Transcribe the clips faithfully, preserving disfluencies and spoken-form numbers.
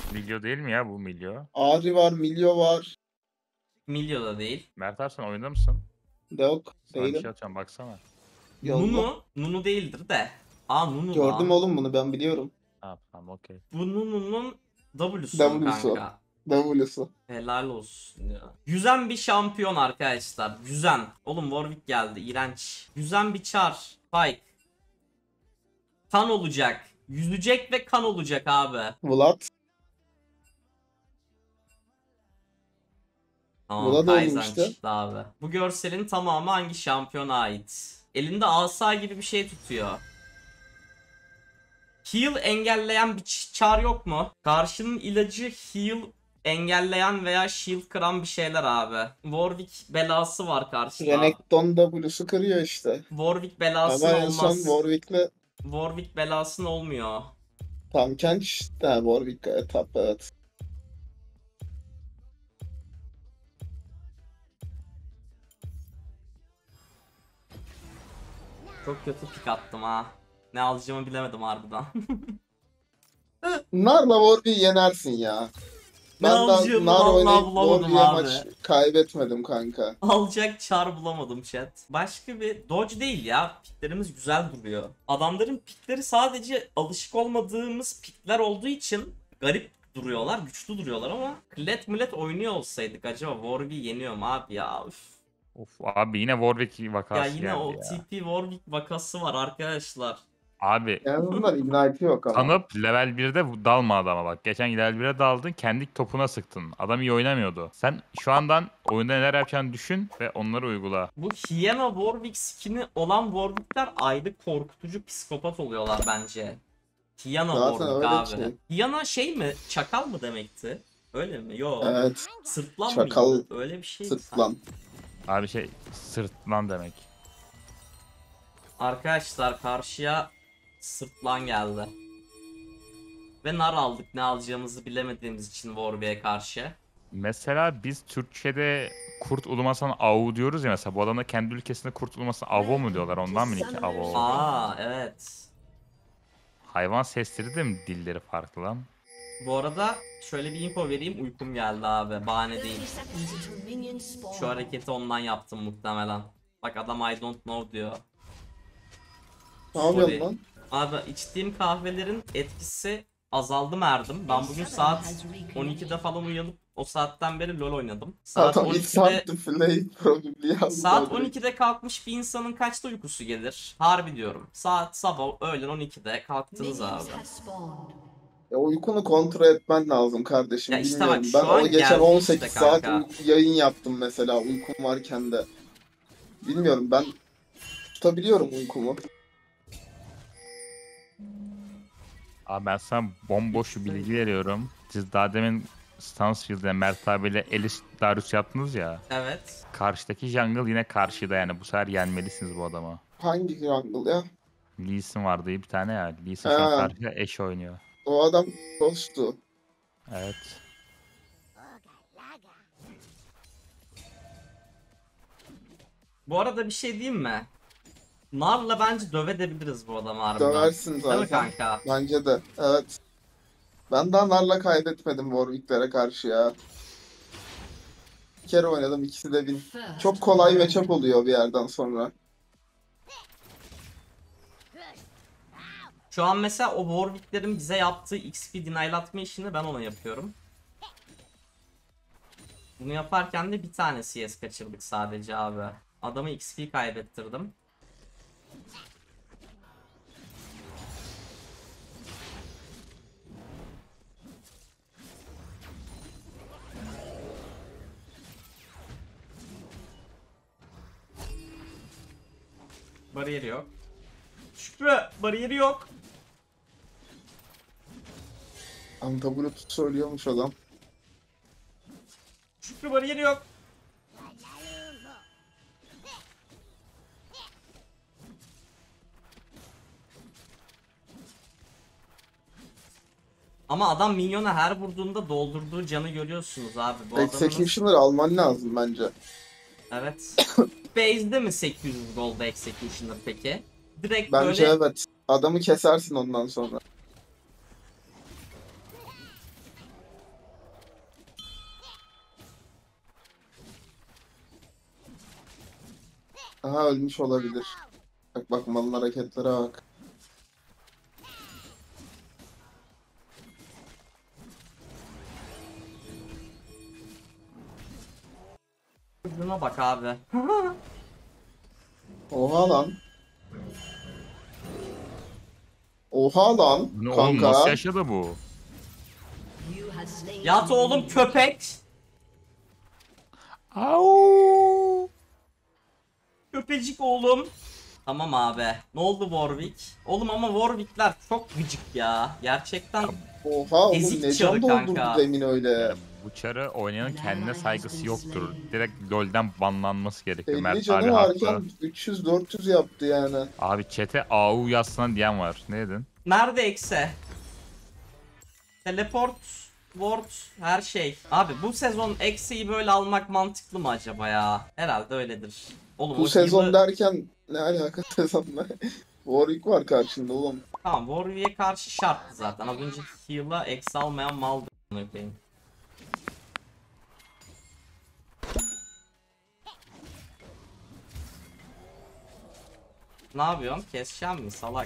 Milyo değil mi ya bu Milyo? Ari var, Milyo var. Milyo da değil. Mert abi sen oyunda mısın? Yok, Sana bir değilim. şey atacağım baksana. Yolla. Nunu, Nunu değildir de. Aa Nunu Gördüm lan. oğlum bunu, ben biliyorum. Ha tamam okey. Bu Nunu'nun W'su W'su. kanka. W'su. Helal olsun ya. Yüzen bir şampiyon arkadaşlar. Yüzen. Oğlum Warwick geldi. İğrenç. Yüzen bir çar. Spike. Kan olacak. Yüzecek ve kan olacak abi. Vlad. Tamam, Vlad oğlum Kaizen işte. çıktı abi. Bu görselin tamamı hangi şampiyona ait? Elinde asa gibi bir şey tutuyor. Heal engelleyen bir ç- çar yok mu? Karşının ilacı heal engelleyen veya shield kıran bir şeyler abi. Warwick belası var karşıda. Renekton W'su kırıyor işte. Warwick belası Ama en son olmaz. Warwick'le Warwick belasın olmuyor. Tam Kench işte. Ha, Warwick etap, evet. Çok kötü pik attım ha. Ne alacağımı bilemedim harbiden. Nar'la Warwick'i yenersin ya. Ne Ben alacağımı daha Nar vallahi oynayıp bulamadım Warwick'e abi. maç kaybetmedim kanka. Alacak çar bulamadım chat. Başka bir dodge değil ya. Piklerimiz güzel duruyor. Adamların pikleri sadece alışık olmadığımız pikler olduğu için garip duruyorlar, güçlü duruyorlar ama klet millet oynuyor olsaydık acaba Warwick'i yeniyor mu abi ya? Üf. Of abi yine Warwick vakası Ya yine geldi o ya. T P Warwick vakası var arkadaşlar. Abi En azından Ignite yok ama. tanıp level birde dalma adama bak. Geçen level bire daldın kendi topuna sıktın. Adam iyi oynamıyordu. Sen şu andan oyunda neler yapacağını düşün ve onları uygula. Bu Hyena Warwick skin'i olan Warwick'ler ayrı korkutucu psikopat oluyorlar bence. Hyena Zaten Warwick öyle abi. şey. Hyena şey mi? Çakal mı demekti? Öyle mi? Yo. Evet. Sırtlan Çakal, mıydı? Öyle bir şey. Sırtlan. Abi şey sırtlan demek. Arkadaşlar karşıya sırtlan geldi. Ve nar aldık, ne alacağımızı bilemediğimiz için Warwick'e karşı. Mesela biz Türkçe'de kurt ulumasına avu diyoruz ya, mesela bu adam da kendi ülkesinde kurt ulumasına avo mu diyorlar, ondan mı ki avo? Aa evet. Hayvan sesleri de mi dilleri farklı lan? Bu arada şöyle bir info vereyim, uykum geldi abi, bahane değil. Şu hareketi ondan yaptım muhtemelen. Bak adam I don't know diyor. Ne yapıyorsun Sorry. lan? Abi içtiğim kahvelerin etkisi azaldı Merdim. Ben bugün saat on ikide falan uyanıp o saatten beri LoL oynadım. Saat Adam it's hard on ikide to play probably yazdı. saat orada. on ikide kalkmış bir insanın kaçta uykusu gelir? Harbi diyorum. Saat sabah öğlen on ikide kalktınız abi. Ya uykunu kontrol etmen lazım kardeşim. Ya işte Bilmiyorum. bak, Ben şu o an geçen geldi on işte sekiz saat kanka. uy- yayın yaptım mesela uykum varken de. Bilmiyorum, ben tutabiliyorum uykumu. Abi ben sana bomboş bir bilgi veriyorum. Siz daha demin Stansfield'de Mert abiyle Elis Darius yaptınız ya. Evet. Karşıdaki jungle yine karşıda, yani bu sefer yenmelisiniz bu adamı. Hangi jungle ya? Lee Sin vardı bir tane ya. Lee Sin şu an Ha. karşıda eş oynuyor. O adam dosttu. Evet. Bu arada bir şey diyeyim mi? Nar'la bence dövebiliriz bu adamı harbiden. Döversin Değil mi zaten. kanka? Bence de. Evet. Ben daha Nar'la kaybetmedim Warwick'lere karşı ya. Bir kere oynadım, ikisi de win. Çok kolay matchup oluyor bir yerden sonra. Şu an mesela o Warwick'lerin bize yaptığı X P denial'atma işini ben ona yapıyorum. Bunu yaparken de bir tane C S kaçırdık sadece abi. Adamı X P kaybettirdim. Bariyeri yok. Şükrü, bariyeri yok. Antabulut söylüyormuş adam. Şükrü, bariyeri yok. Ama adam minyona her vurduğunda doldurduğu canı görüyorsunuz abi. Bu adamın... Executioner alman lazım bence. Evet. Base'de mi sekiz yüz gold Executioner peki? Direkt Bence böyle... evet. Adamı kesersin ondan sonra. Aha ölmüş olabilir. Bak bak malın hareketlere bak. Ucuna bak abi. Oha lan. Oha lan Ne oğlum, kanka. nasıl yaşadı bu? Yat oğlum köpek. Au! Köpecik oğlum. Tamam abi. Ne oldu Warwick? Oğlum ama Warwick'ler çok gıcık ya. Gerçekten Oha oğlum Ezik ne çarı can doldurdu kanka. demin öyle. Yani bu çarı oynayanın kendine saygısı yoktur. Direkt LoL'den banlanması gerekiyor. elli Mert abi canı haklı. varken üç yüz dört yüz yaptı yani. Abi chat'e A U yazsana diyen var. Ne dedin? nerede ekse? Teleport, ward, her şey. Abi bu sezon eksiyi böyle almak mantıklı mı acaba ya? Herhalde öyledir. Oğlum Bu o sezon heal'ı- derken ne alaka sezonla? Warwick var karşında oğlum. Tamam, Warwick'e karşı şarttı zaten. Az önce heal'a eksi almayan maldı. Bakayım. Ne yapıyorsun? Keseceğim mi salak?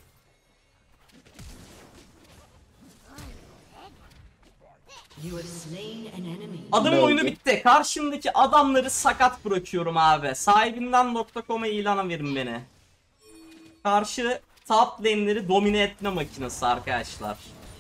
Adamın Ne oyunu oldu? bitti. Karşımdaki adamları sakat bırakıyorum abi. Sahibinden nokta com'a ilana verin beni. Karşı top lane'leri domine etme makinesi arkadaşlar.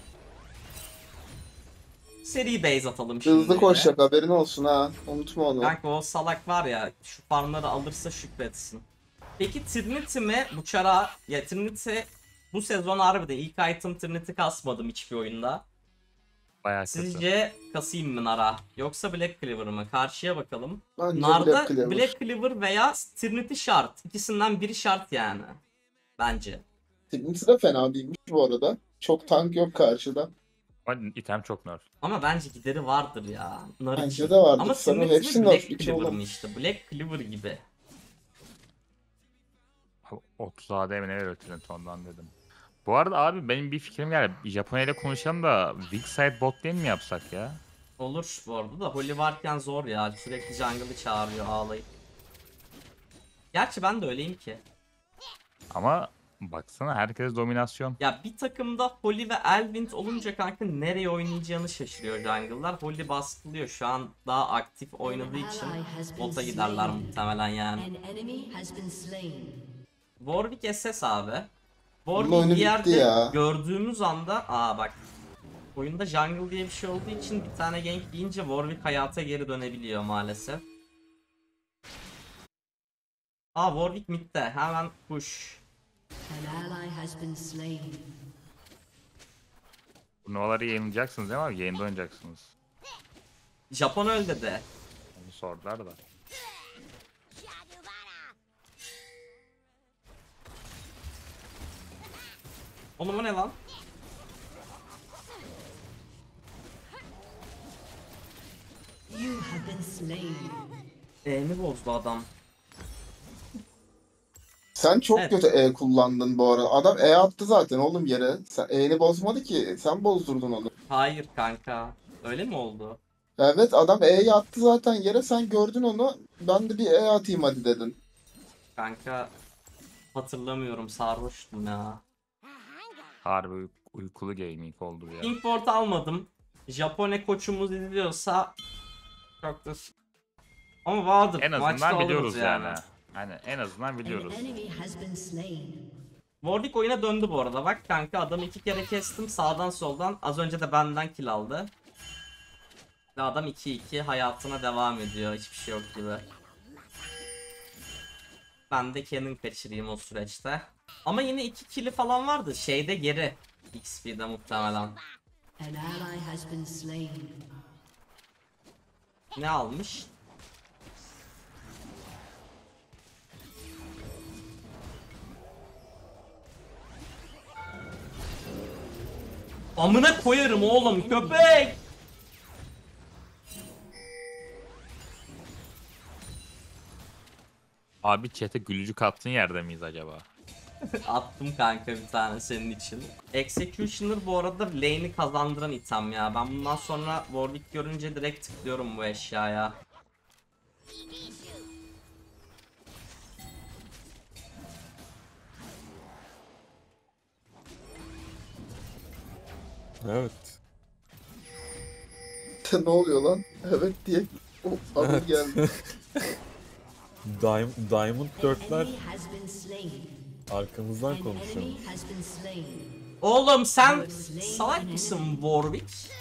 Seri base atalım şimdi. Hızlı koşacak haberin olsun ha. Unutma onu. Kanka o salak var ya, şu farmları alırsa şükretsin. Peki Trinity mi bu çara? Ya Trinity bu sezon harbiden ilk item Trinity kasmadım hiçbir oyunda. Bayağı kötü. Sizce kasayım mı Nara? Yoksa Black Cleaver mı? Karşıya bakalım. Bence Narda Black Cleaver. Black Cleaver veya Trinity şart. İkisinden biri şart yani. Bence. Trinity de fena değilmiş bu arada. Çok tank yok karşıda. Ama item çok nerf. Ama bence gideri vardır ya. Nar Bence için. de vardır. Ama Sana Trinity hepsi mi nerf Black iki Cleaver oğlum. mı işte? Black Cleaver gibi. otuz A D mi ne veriyor Trent ondan dedim. Bu arada abi benim bir fikrim geldi. Japonya ile konuşalım da weak side bot lane mi yapsak ya? Olur bu arada da Holly varken zor ya. Sürekli jungle'ı çağırıyor ağlayıp. Gerçi ben de öyleyim ki. Ama baksana herkes dominasyon. Ya bir takımda Holly ve Elvind olunca kanka nereye oynayacağını şaşırıyor jungle'lar. Holly baskılıyor şu an daha aktif oynadığı için bota giderler muhtemelen yani. Warwick S S abi. Bunun oyunu Warwick bir bitti yerde ya. gördüğümüz anda aa bak. Oyunda jungle diye bir şey olduğu için bir tane gank yiyince Warwick hayata geri dönebiliyor maalesef. Aa Warwick midde hemen push. Turnuvaları yayınlayacaksınız değil mi abi? Yayında oynayacaksınız. Japon öl dedi. Onu sordular da. Oğlum o ne lan? E'mi bozdu adam. Sen çok Evet. kötü E kullandın bu arada. Adam E attı zaten oğlum yere. Sen E'ni bozmadı ki. Sen bozdurdun onu. Hayır kanka. Öyle mi oldu? Evet adam E'yi attı zaten yere. Sen gördün onu. Ben de bir E atayım hadi dedin. Kanka hatırlamıyorum, sarhoştum ya. Harbi uy- uykulu gaming oldu ya. Kingport almadım. Japone koçumuz izliyorsa çoktur. Ama vardır. En Maçta azından alırız biliyoruz yani. Hani en azından biliyoruz. Warwick oyuna döndü bu arada. Bak kanka adamı iki kere kestim sağdan soldan. Az önce de benden kill aldı. Ve adam iki iki hayatına devam ediyor. Hiçbir şey yok gibi. Ben de Canon kaçırayım o süreçte. Ama yine iki kill'i falan vardı. Şeyde geri. X P'de muhtemelen. Ne almış? Amına koyarım oğlum köpek. Abi chat'e gülücük attığın yerde miyiz acaba? Attım kanka bir tane senin için. Executioner bu arada lane'i kazandıran item ya. Ben bundan sonra Warwick görünce direkt tıklıyorum bu eşyaya. Evet. Ne oluyor lan? Evet diye. Oh, adım Evet. geldi. Diamond, Diamond dörtler Enemy has been slain. arkamızdan An konuşuyor. enemy has been slain. Oğlum sen salak mısın Warwick?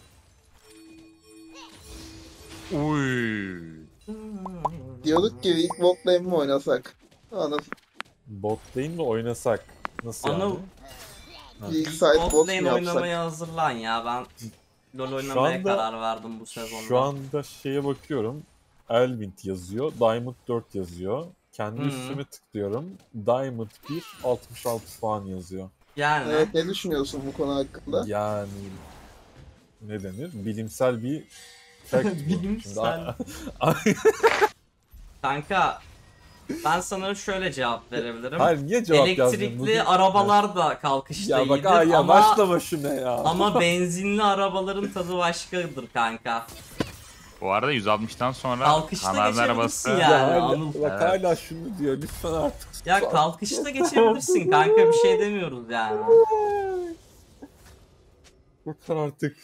Uy. Diyorduk ki ilk bot lane mi oynasak? Anıl. Bot lane mi oynasak? Nasıl Anıl, yani? Ha. İlk side Bot bot mu lane yapsak? oynamaya hazırlan ya, ben LoL oynamaya anda- karar verdim bu sezonda. Şu anda şeye bakıyorum. Elvind yazıyor. Diamond dört yazıyor. Kendi Hı. üstüme tıklıyorum. Diamond bir altmış altı puan yazıyor. Yani Evet, ne düşünüyorsun bu konu hakkında? Yani ne denir? Bilimsel bir fact bu. Bilimsel. Şimdi- kanka ben sana şöyle cevap verebilirim. Hayır, niye cevap yazdın? Elektrikli Bugün- arabalar da kalkışta Ya bak iyidir aa, ya ama başlama şuna ya. ama benzinli arabaların tadı başkadır kanka. Bu arada yüz altmıştan sonra Kalkışta kanarlı geçebilirsin arabası ya. Ya Yani hala, Anıl. bak Evet. hala şunu diyor. Lütfen artık. Ya kalkışta geçebilirsin kanka, bir şey demiyoruz yani. Lütfen artık.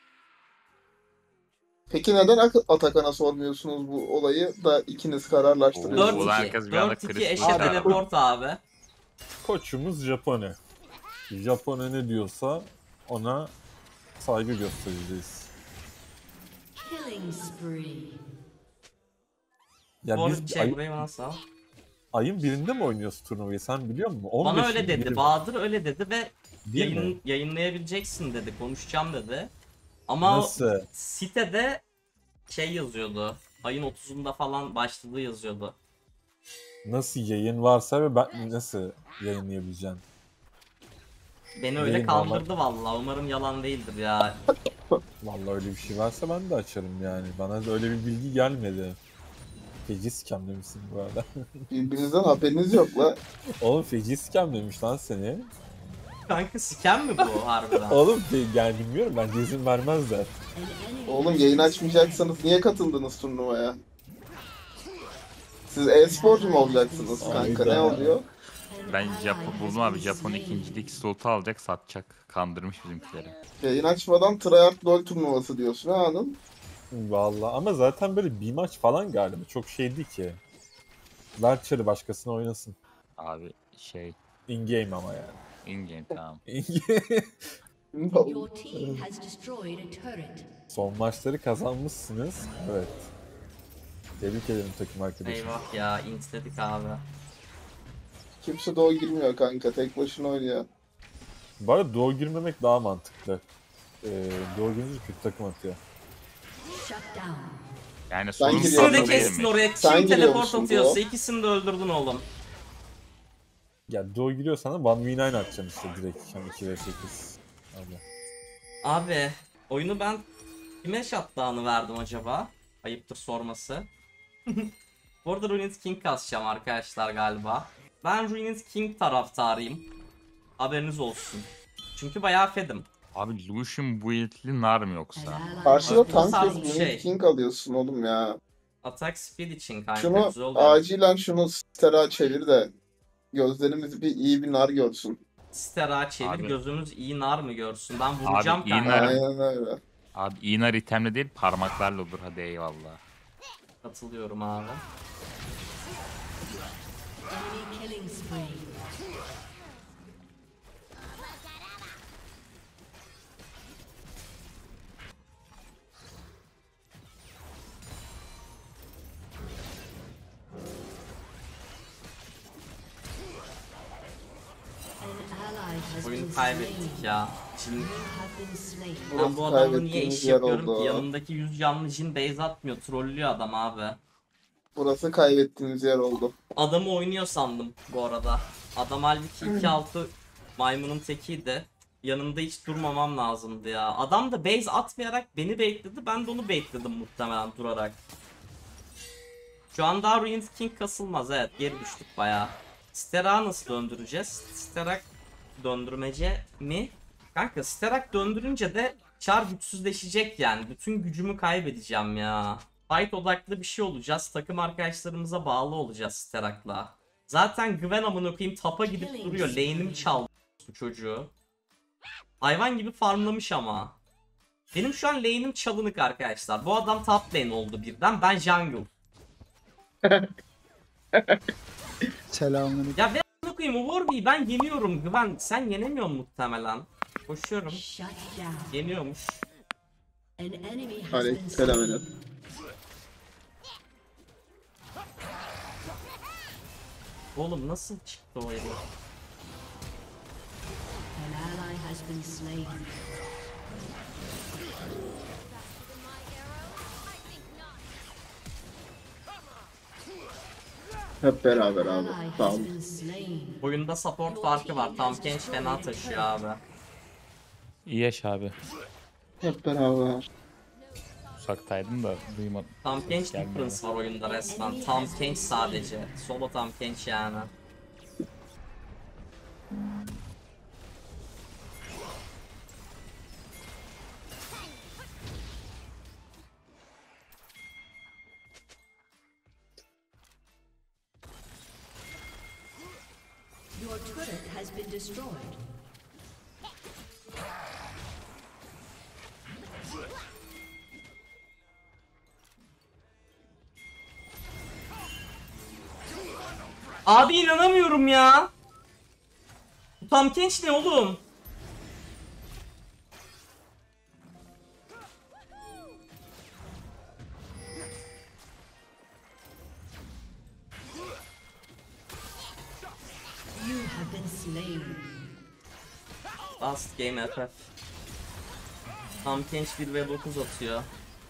Peki neden Ak- Atakan'a sormuyorsunuz bu olayı da ikiniz kararlaştırıyorsunuz? Ulan dört herkes iki. bir anda dört iki kriz eşe çıkar. teleport abi. Koçumuz Japone. Japone ne diyorsa ona saygı göstereceğiz. Killing spree. Ya Warwick biz çek ay- burayı bana sal. ayın birinde mi oynuyoruz turnuvayı, sen biliyor musun? on Bana beşinde öyle dedi. biri- Bahadır öyle dedi ve Değil mi? yayın, yayınlayabileceksin dedi. Konuşacağım dedi. Ama Nasıl? sitede şey yazıyordu. Ayın otuzunda falan başladığı yazıyordu. Nasıl yayın varsa ve ben nasıl yayınlayabileceğim? Beni öyle Yayın kandırdı vallahi. Umarım yalan değildir ya. Vallahi öyle bir şey varsa ben de açarım yani. Bana da öyle bir bilgi gelmedi. Feci scam demişsin bu arada. Birbirinizden haberiniz yok la. Oğlum feci scam demiş lan seni. Kanka scam mi bu harbiden? Oğlum de- yani bilmiyorum, bence izin vermezler. An enemy Oğlum has yayın been açmayacaksanız niye katıldınız turnuvaya? Siz e-sporcu mu olacaksınız kanka? Ne Hayda. oluyor? slain. Ben An ally Japon has buldum abi. been Japon slain. ikincilik slotu alacak, satacak. Kandırmış bizimkileri. Yayın açmadan Tryhard LoL turnuvası diyorsun ha Anıl? Vallahi ama zaten böyle bir maç falan galiba. Çok şeydi ki. Ver çarı başkasına oynasın. Abi şey In game ama yani. in game tamam. In game. Your team has destroyed a turret. Son maçları kazanmışsınız. Evet. Tebrik ederim takım arkadaşım. Eyvah ya, intledik abi. Kimse de o girmiyor kanka. Tek başına oynuyor. Bu arada doğu girmemek daha mantıklı. Ee, doğu girince kötü takım atıyor. Shut down. Yani sorun giriyorum. İkisini de sorun değil kestin mi? oraya. Sen Kim giriyor teleport musun atıyorsa bu? ikisini de öldürdün oğlum. Ya doğu giriyorsan da one v nine atacaksın işte direkt. Yani iki v sekiz. Abi. Abi oyunu ben kime shutdown'ı verdim acaba? Ayıptır sorması. Bu arada Ruined King kasacağım arkadaşlar galiba. Ben Ruined King taraftarıyım. Haberiniz olsun. Çünkü bayağı fedim. Abi Lucian build'li nar mı An yoksa? ally Karşıda Abi, has bu tank tarz bir yok. şey. King alıyorsun oğlum ya. Attack speed için kanka Şunu güzel oluyor. acilen şunu stera çevir de gözlerimiz bir iyi bir nar görsün. Stera çevir, Abi. gözümüz iyi nar mı görsün? Ben vuracağım iyi kanka. nar- Aynen öyle. Abi iyi nar itemle değil parmaklarla olur, hadi eyvallah. Katılıyorum abi. enemy killing spree. An ally has been Oyunu slain. kaybettik ya. Şimdi You have been slain. ben bu Burası adamla niye kaybettiğimiz iş yer yapıyorum oldu. ki? Yanımdaki yüz canlı jin base atmıyor. Trollüyor adam abi. Burası kaybettiğimiz yer oldu. Adamı oynuyor sandım bu arada. Adam halbuki iki altı maymunun tekiydi. Yanında hiç durmamam lazımdı ya. Adam da base atmayarak beni bekledi. Ben de onu bekledim muhtemelen durarak. Şu an daha Ruined King kasılmaz, evet, geri düştük bayağı. Sterak'ı nasıl döndüreceğiz? Sterak döndürmece mi? Kanka Sterak döndürünce de Char güçsüzleşecek yani. Bütün gücümü kaybedeceğim ya. Fight odaklı bir şey olacağız. Takım arkadaşlarımıza bağlı olacağız Sterak'la. Zaten Gwen amına koyayım tapa gidip duruyor. Lane'imi çaldı bu çocuğu. Hayvan gibi farmlamış ama. Benim şu an lane'im çalınık arkadaşlar. Bu adam top lane oldu birden. Ben jungle. Selamünaleyküm. Ya ben koyayım o Warby'yi ben yeniyorum. Güven sen yenemiyorsun muhtemelen. Koşuyorum. Shut down. Yeniyormuş. An enemy has been Aleykümselam slain. Enes. Oğlum nasıl çıktı o herif? An ally has been slain. Hep beraber abi. Ally has Tamam. been slain. Oyunda support farkı var. Tam genç fena taşıyor abi. İyi yaş abi. Hep beraber. Uzaktaydın da duymadım. Tam genç Gelmiyor. difference var oyunda resmen. Tam genç sadece. Solo tam genç yani. Your turret has been destroyed. Abi inanamıyorum ya. Bu tam genç ne oğlum? You have been slain. Last game F F. Tam genç bir ve dokuz atıyor.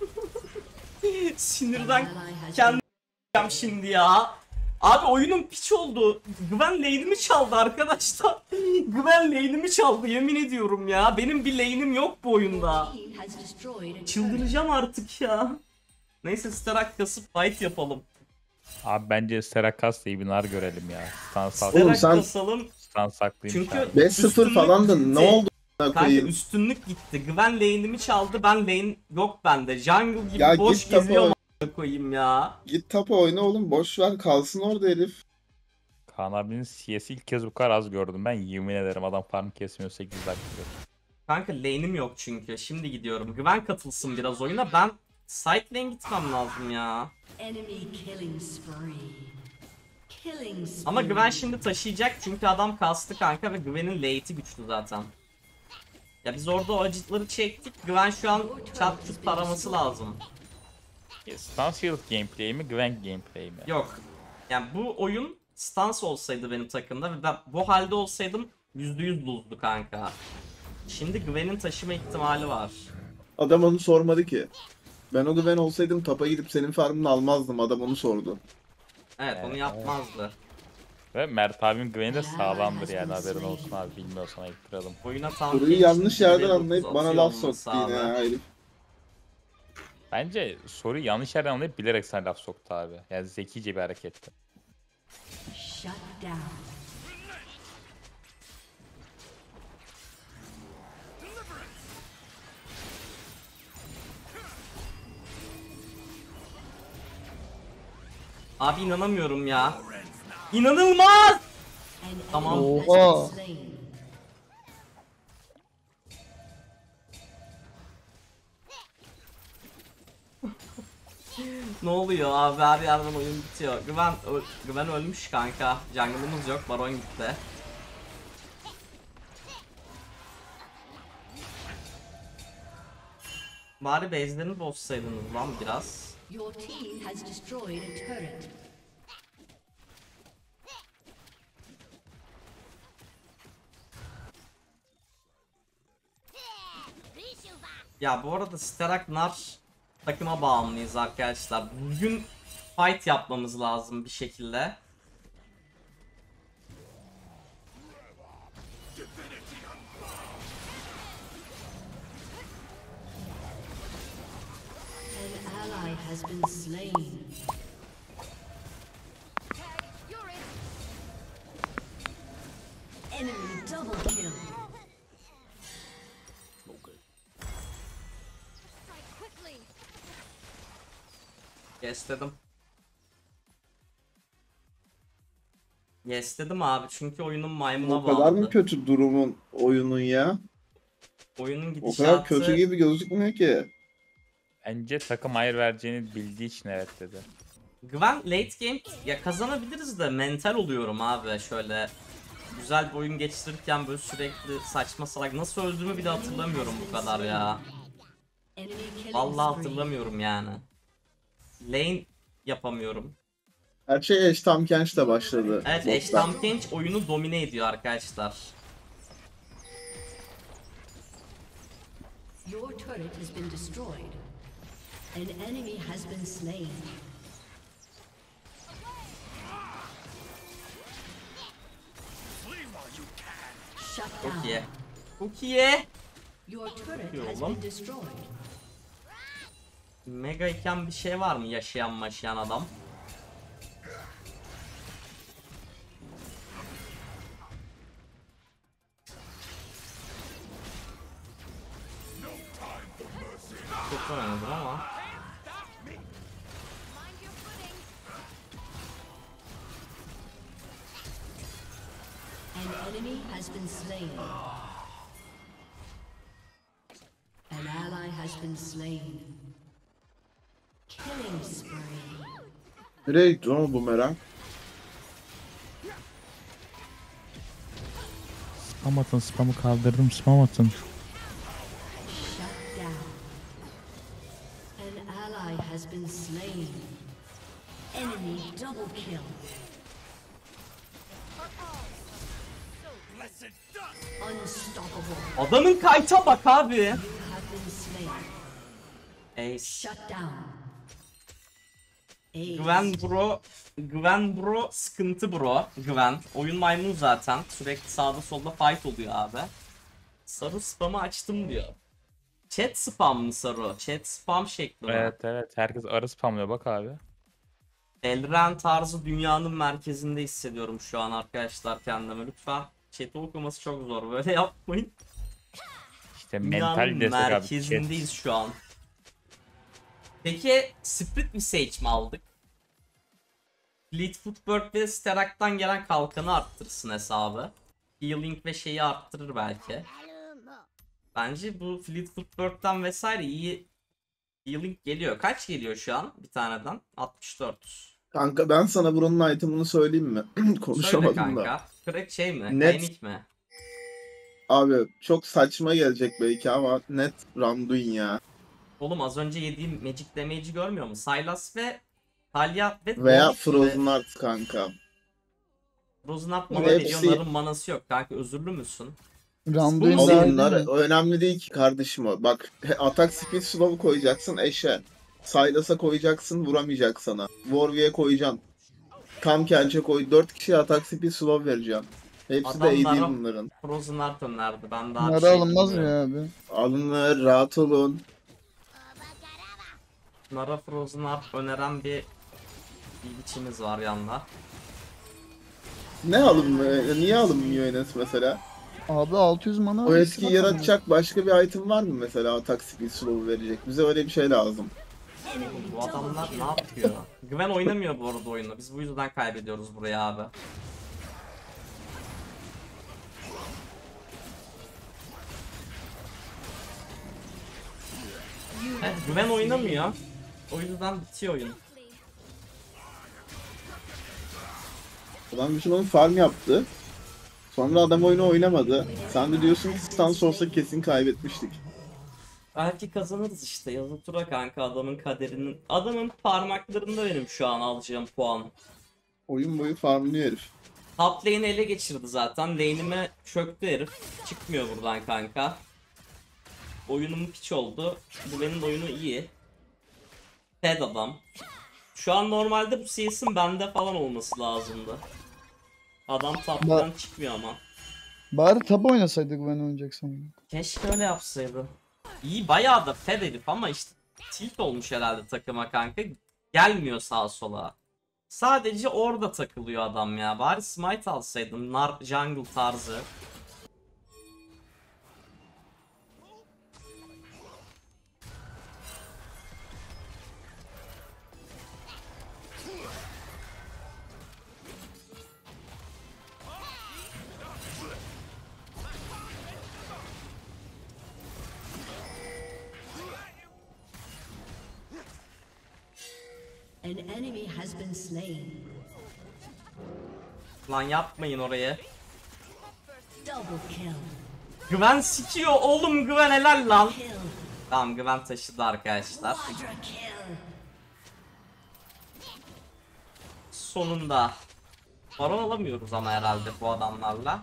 Sinirden Ally has kendim yapacağım şimdi ya. Abi oyunun piç oldu. Gwen lane'imi çaldı arkadaşlar. Gwen lane'imi çaldı yemin ediyorum ya. Benim bir lane'im yok bu oyunda. team has destroyed a turret. Çıldıracağım artık ya. Neyse Sterak kasıp fight yapalım. Abi bence Serakas da iyi bir nar görelim ya. Stans Oğlum Sterak sen- kasalım. Stans saklıymış Çünkü abi. beş sıfır üstünlük falandın. Ne gitti. oldu? Kanka Koyayım. üstünlük gitti. Gwen lane'imi çaldı. Ben lane yok bende. Jungle gibi Ya boş git tapu geziyorum a**ına koyayım ya. Git tapa oyna oğlum. Boş ver kalsın orada herif. Kaan abinin C S'i ilk kez bu kadar az gördüm. Ben yemin ederim adam farm kesmiyor sekiz dakika. Kanka lane'im yok çünkü. Şimdi gidiyorum. Gwen katılsın biraz oyuna. Ben side lane gitmem lazım ya. Enemy killing spree. Killing spree. Ama Gwen şimdi taşıyacak çünkü adam kastı kanka ve Gwen'in late'i güçlü zaten. Ya biz orada o acıtları çektik. Gwen şu an çat çut taraması lazım. Stansfield gameplay mi, Gwen gameplay mi? Yok. Yani bu oyun stance olsaydı benim takımda ve ben bu halde olsaydım yüzde yüz lose'du kanka. Şimdi Gwen'in taşıma ihtimali var. Adam onu sormadı ki. Ben o güven olsaydım tapa gidip senin farmını almazdım. Adam onu sordu. Evet onu yapmazdı. Ve Mert abim Gwen'i de sağlamdır yani haberin olsun abi. Bilmiyorsan ayıktıralım. Oyuna tam Burayı genç yanlış bir yerden dokuz anlayıp bana atıyor laf olması soktu yine abi. ya herif. Bence soruyu yanlış yerden anlayıp bilerek sana laf soktu abi. Yani zekice bir hareketti. Shut down. Abi inanamıyorum ya. İnanılmaz! An Tamam. enemy has Oha. been slain. Ne oluyor abi her yerden oyun bitiyor. Güven, öl Güven ölmüş kanka. Jungle'ımız yok. Baron gitti. Bari base'lerini bozsaydınız lan biraz. Your team has destroyed a turret. Ya bu arada Sterak Nar takıma bağımlıyız arkadaşlar. Bugün fight yapmamız lazım bir şekilde. An ally has been slain. Enemy double kill. Yes dedim. Yes dedim abi çünkü oyunun maymuna O kadar mı bağladı. kötü durumun oyunun ya? Oyunun O gidişatı... kadar kötü gibi gözükmüyor ki. Bence takım hayır vereceğini bildiği için evet dedi. Gwen late game ya kazanabiliriz de mental oluyorum abi şöyle. Güzel bir oyun geçirirken böyle sürekli saçma salak nasıl öldüğümü bile hatırlamıyorum bu kadar ya. Enemy killing Vallahi spree. hatırlamıyorum yani. Lane yapamıyorum. Her şey Ash Tam Kench'le başladı. Evet, botlar. Ash Tam Kench oyunu domine ediyor arkadaşlar. Your turret has been destroyed. An enemy has been slain. Shut Çok down. iyi. Çok iyi. Your turret İyi has oğlum. been destroyed. Mega iken bir şey var mı yaşayan maşayan adam? Çok oynadım ama. An enemy has been slain. An ally has been slain. Killing spree. Nereye gitti lan o bumerang? Spam atın, spamı kaldırdım, spam atın. Shut down. An ally has been slain. Enemy double kill. Unstoppable. Adamın kayta bak abi. You have been slain. Ace. Shut down. Ace. Gwen bro, Gwen bro sıkıntı bro. Gwen. Oyun maymun zaten. Sürekli sağda solda fight oluyor abi. Saru spam'ı açtım diyor. Chat spam mı Saru? Chat spam şekli mi? Evet evet, herkes arı spamlıyor bak abi. Elren tarzı dünyanın merkezinde hissediyorum şu an arkadaşlar kendimi. Lütfen chat'i okuması çok zor. Böyle yapmayın. İşte mental Dünyanın destek abi. merkezindeyiz şu an. Peki Spirit Visage mi aldık? Fleet Footwork ve Sterak'tan gelen kalkanı arttırsın hesabı. Healing ve şeyi arttırır belki. Bence bu Fleet Footwork'tan vesaire iyi healing geliyor. Kaç geliyor şu an bir taneden? altmış dört. Kanka ben sana buranın item'ını söyleyeyim mi? Söyle Konuşamadım kanka. da. Crack şey mi? Net. Kaynik mi? Abi çok saçma gelecek belki ama net Randuin ya. Oğlum az önce yediğim Magic Damage'i görmüyor musun? Sylas ve Talia ve Veya Dominic ve Frozen Heart kanka. Frozen Heart mana Hepsi- veriyor. Narın manası yok kanka. Özürlü müsün? Randuin Bu- daha iyi Bunlar değil mi? önemli değil ki kardeşim o. Bak he- atak speed slow koyacaksın eşe. Sylas'a koyacaksın vuramayacak sana. Warwick'e koyacaksın. Tam Kench'e koy. dört kişiye atak speed slow vereceğim. Hepsi de A D Adamlara- bunların. Frozen Heart önerdi. Ben daha bir Nara şey alınmaz mı bilmiyorum. ya abi? Alınır rahat olun. Nara Frozen Heart öneren bir ilgiçimiz var yanında. Ne alınmıyor? Niye alınmıyor Enes mesela? Abi altı yüz mana. O iki eskiyi atamıyor. yaratacak başka bir item var mı mesela atak speed slow verecek? Bize öyle bir şey lazım. Bu adamlar ne yapıyor? Gwen oynamıyor bu arada oyunu. Biz bu yüzden kaybediyoruz buraya abi. Evet, Gwen oynamıyor. O yüzden bitiyor oyun. Adam bütün onu farm yaptı. Sonra adam oyunu oynamadı. Sen de diyorsun ki stans olsa kesin kaybetmiştik. Belki kazanırız işte. Yazı tura kanka adamın kaderinin. Adamın parmaklarında benim şu an alacağım puan. Oyun boyu farmlıyor herif. Top lane'i ele geçirdi zaten. Lane'ime çöktü herif. Çıkmıyor buradan kanka. Oyunum piç oldu. Bu benim oyunu iyi. Fed adam. Şu an normalde bu C S'in bende falan olması lazımdı. Adam top'tan çıkmıyor ama. Bari tab oynasaydık ben oynayacaksam. Keşke öyle yapsaydı. İyi bayağı da fed herif ama işte tilt olmuş herhalde takıma kanka. Gelmiyor sağa sola. Sadece orada takılıyor adam ya. Bari smite alsaydın. Nar jungle tarzı. An enemy has been slain. Lan yapmayın orayı. Double kill. Güven sikiyor oğlum, Güven helal lan. Kill. Tamam, Güven taşıdı arkadaşlar. Quadra kill. Sonunda. Baron alamıyoruz ama herhalde bu adamlarla.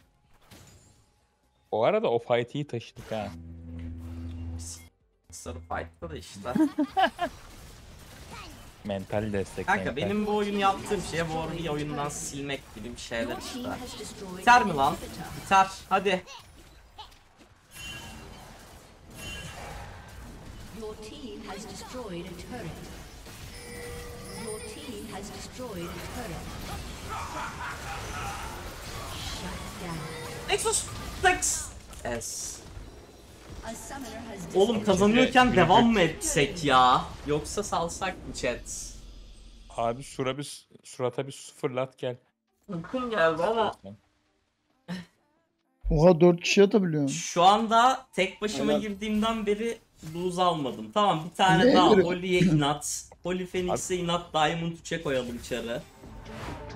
O arada o fight'i iyi taşıdık ha. Sarı fight'ta da işte. Mental destek. Kanka mental. benim bu oyunu yaptığım şey bu oyunu oyundan silmek gibi bir şeyler Your işte. team has destroyed Biter an mi lan? inhibitor. Biter. Hadi. Your team has destroyed a turret. Your team has destroyed a turret. Shut down. Nexus. Nex. Es. A summoner has Oğlum destroyed. kazanıyorken devam mı etsek ya? Yoksa salsak mı chat? Abi sura bir, surata bir su fırlat gel. Uykum geldi ama. Oha dört kişi atabiliyor. Şu anda tek başıma Aynen. girdiğimden beri lose almadım. Tamam, bir tane Ne? daha Holy'ye inat. Holy Phoenix'e inat, Diamond üçe koyalım çarı.